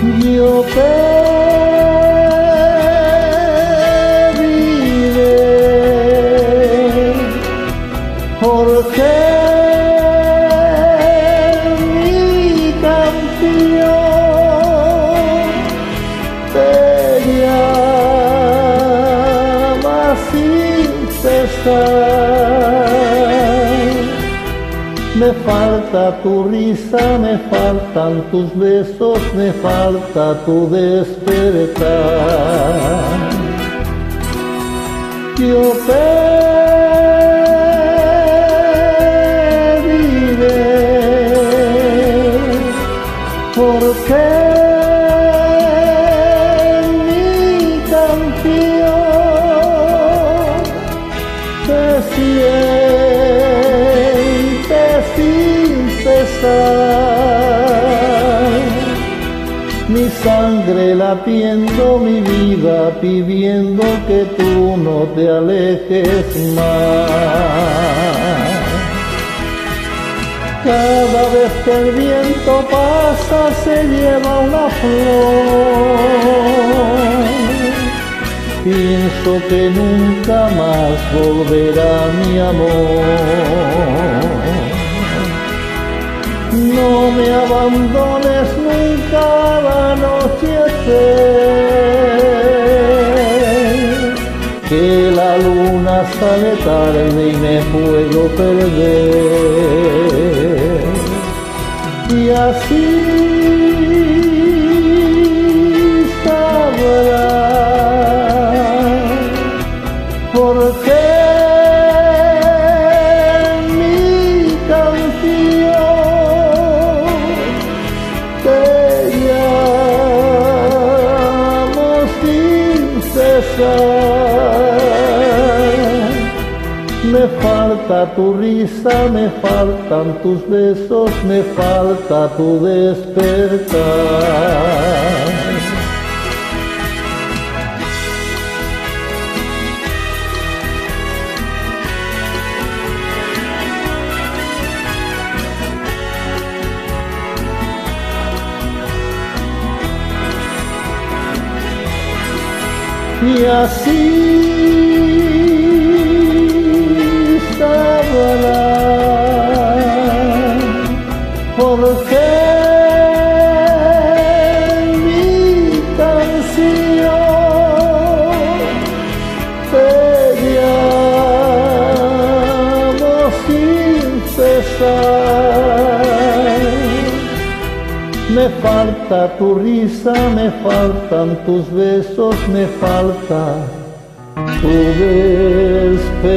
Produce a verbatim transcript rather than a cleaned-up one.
Yo pediré, porque mi canción te llama sin cesar. Me falta tu risa, me faltan tus besos, me falta tu despertar. Yo pediré, porque mi canción te siente sin cesar, mi sangre latiendo, mi vida pidiendo que tú no te alejes más. Cada vez que el viento pasa se lleva una flor, pienso que nunca más volverá mi amor. No me abandones nunca al anochecer, que la luna sale tarde y me puedo perder. Y así sabrás por qué me falta tu risa, me faltan tus besos, me falta tu despertar. Y así sabrás por qué mi canción te llamo sin cesar. Me falta tu risa, me faltan tus besos, me falta tu despertar.